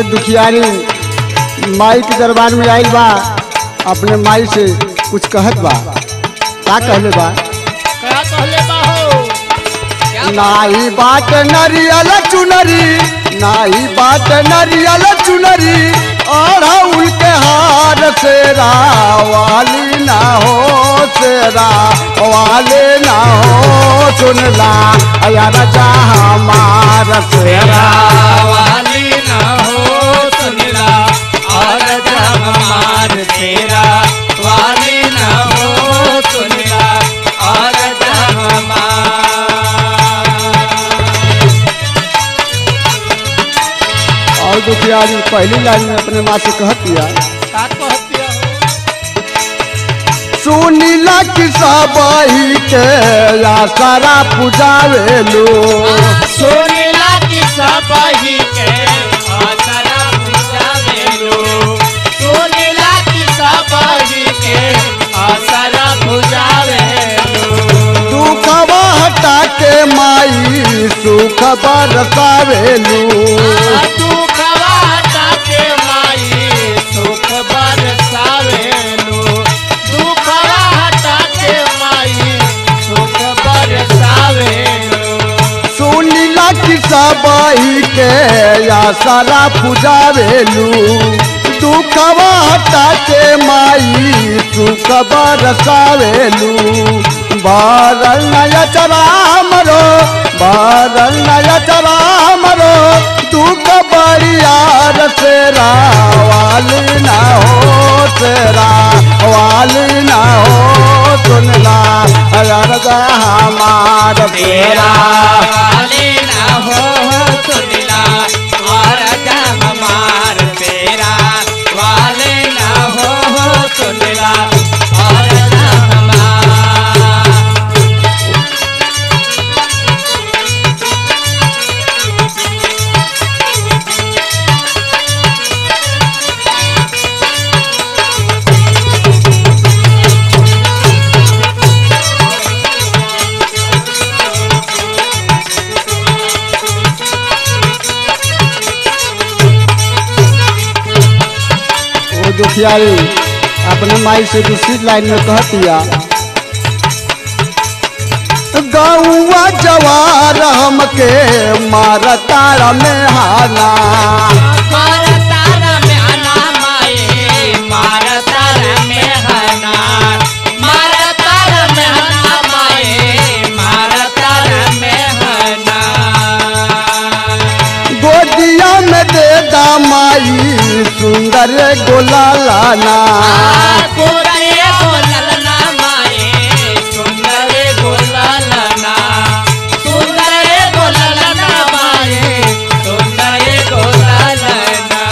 दुखियारी माई के दरबार में आइल बा, अपने माई से कुछ कहत बा। का कहले बा? क्या कहले बा हो? नाई बात नरियल चुनरी, नाई बात नरियल चुनरी, अड़हुल के हार सेरा वाली ना हो, सेरा वाले ना हो, सुनला यार जहाँ मार सेरा वाली ना हो, सुनला और जहाँ मार तेरा वाली ना हो, सुनला और जहाँ मार। और दुखियारी पहली लाइन में अपने माँ से कहत दिया, का कहतिया हो? सुनीला कि सबही के या सारा पुजावेलू, सुनीला की सबही के आसरा पूजावेलो, सुनीला की सबही के आसरा पूजावेलो। दुखवा हटा के माई सुख बरसावेलू, दुखवा हटा के माई सुख बरसावेलो, दुखवा हटा के माई सुख बरसावेलो। सुनीला कि सबही के या सारा पुजावेलू, दुखवा हटा के माई सुख बरसावेलू। बारल नया चराम रो, बारल नया चराम रो, दुख बरियार सेरा वाली ना हो, सेरा वाली ना हो, सुनला यार हमार तेरा तेरा वाली ना हो, सुनला और जब हमार तेरा वाली ना हो, सुनला और जब हमार। वो दुखियारी अपने माई से दूसरी लाइन में कहतिया, गौआ जवार हमके मारतार में हाना, मार तारा में आना माए, मार तारा में हना, मार तारा में हना माए, मार तारा में हना। गोदिया में दे दा माई सुंदर गोला लाना, सुंदर गोललना माए, सुंदर गोललना, सुंदर गोललना माए, सुंदर गोललना।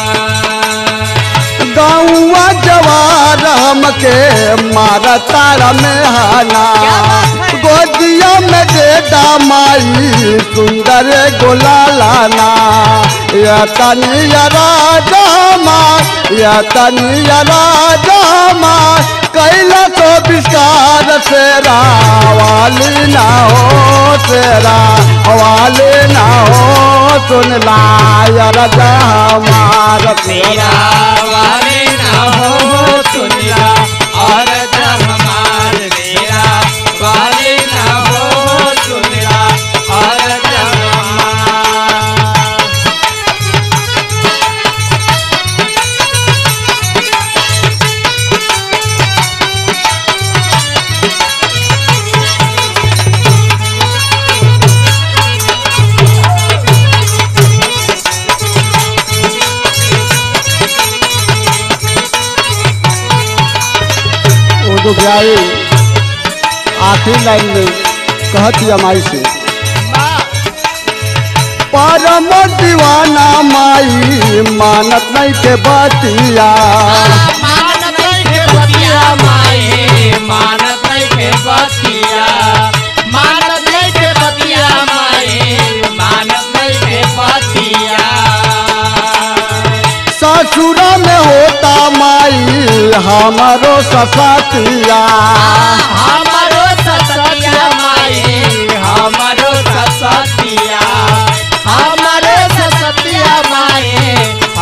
गौआ जवार हमके मारतार में हाना, गोदिया में दे दा माई सुंदर गोला लाना। या तनिया राजा माँ, या तनिया राजा माँ, कैला तो विस्कार सेरा वाली ना हो, सेरा वाली ना हो, सुनला या राजा हमार तेरा वाले ना हो, सुनला और जब हमार तेरा वाले ना हो, सुनला और जब हमार। वो दुखियारी आखिरी लाइन में कहतिया माई से, परम दीवाना माई मानत नहीं के बतिया, मानत नहीं के बतिया माए, मानत नहीं के बतिया, मानत नहीं के बतिया माए, मानत नहीं के बतिया। ससुरा में होता माई हमारो ससतिया, हमारो ससतिया माए, हमारो ससतिया, हमारो ससतिया माए,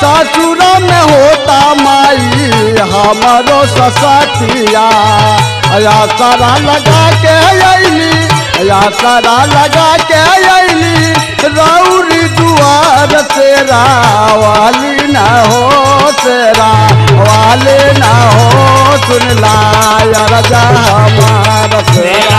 ससुर में होता माई हमारो ससतिया या सारा लगा के अली या सारा लगा के अली रौरी दुआर तेरा वाली ना हो तेरा वाले ना हो सुन ला राजा हमारा